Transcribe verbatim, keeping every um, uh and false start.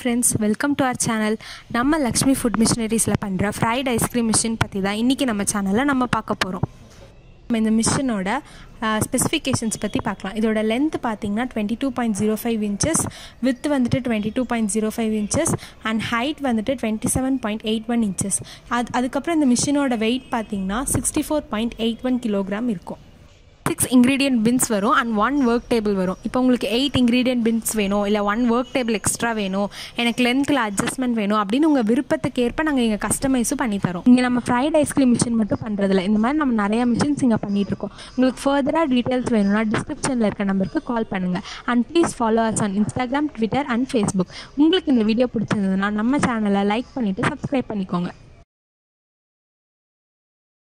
friends, welcome to our channel. நம்ம Lakshmi food machineries-ல பண்ற fried ice cream machine பத்தி தான் இன்னைக்கு நம்ம சேனல்ல நம்ம பார்க்க போறோம். நம்ம இந்த மிஷினோட ஸ்பெசிஃபிகேஷன்ஸ் பற்றி பார்க்கலாம். இதோட லென்த் பார்த்தீங்கன்னா twenty two point zero five inches, with வந்துட்டு twenty two point zero five inches and height வந்துட்டு twenty seven point eight one inches. அது அதுக்கப்புறம் இந்த மிஷினோட வெயிட் பார்த்தீங்கன்னா sixty four point eight one kilogram இருக்கும். சிக்ஸ் இன்க்ரீடியன்ட் பின்ஸ் வரும் and one work table வரும். இப்போ உங்களுக்கு எயிட் இன்க்ரீடியன்ட் பின்ஸ் வேணும், இல்லை ஒன் ஒர்க் டேபிள் எக்ஸ்ட்ரா வேணும், எனக்கு லென்த்தில் அட்ஜஸ்ட்மெண்ட் வேணும் அப்படின்னு உங்கள் விருப்பத்துக்கு ஏற்ப நாங்கள் இங்கே கஸ்டமைஸும் பண்ணி தரோம். இங்கே நம்ம ஃப்ரைட் ஐஸ்கிரீம் மிஷின் மட்டும் பண்ணுறதில்ல, இந்த மாதிரி நம்ம நிறைய மிஷின்ஸ் இங்கே பண்ணிகிட்ருக்கோம். உங்களுக்கு ஃபர்தராக டீட்டெயில்ஸ் வேணும்னா டிஸ்கிரிப்ஷனில் இருக்க நம்பருக்கு கால் பண்ணுங்கள். And please follow us on Instagram, Twitter and Facebook. உங்களுக்கு இந்த வீடியோ பிடிச்சிருந்ததுன்னா நம்ம சேனலை லைக் பண்ணிவிட்டு சப்ஸ்கிரைப் பண்ணிக்கோங்க.